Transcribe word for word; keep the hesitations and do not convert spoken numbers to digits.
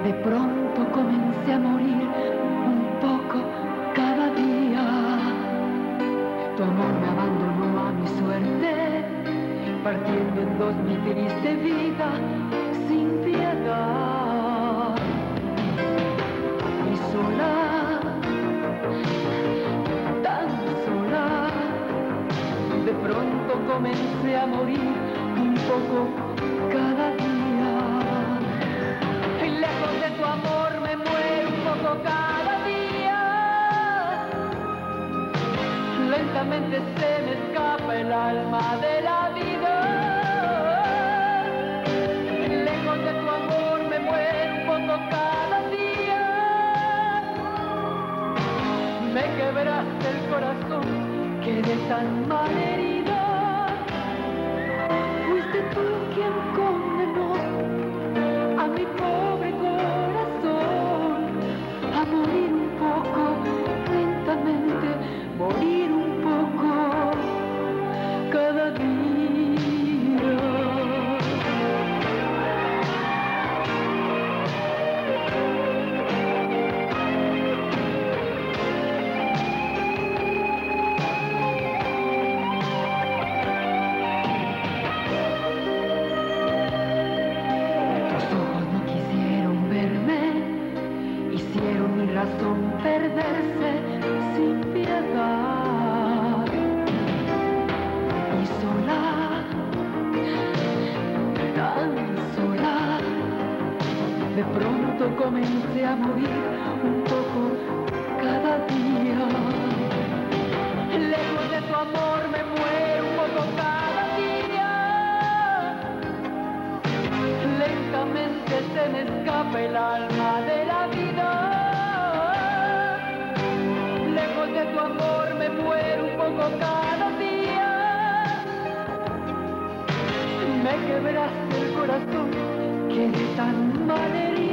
De pronto comencé a morir un poco cada día. Tu amor me abandonó a mi suerte, partiendo en dos mi triste vida sin piedad. Y sola, tan sola, de pronto comencé a morir un poco cada día. Y lejos de tu amor me muero un poco cada día. Lentamente se me escapa el alma de la vida. Lejos de tu amor me muero un poco cada día. Me quebraste el corazón, quedé tan malherida. Fuiste tú quien condenó a mi pobre corazón a morir un poco lentamente, morir un poco cada día. Mi razón perderse sin piedad. Y sola, tan sola, de pronto comencé a morir un poco cada día. Lejos de tu amor me muero un poco cada día. Lentamente se me escapa el alma de la vida. Lejos de tu amor me muero un poco cada día. Me quebraste el corazón, quedé tan malherida.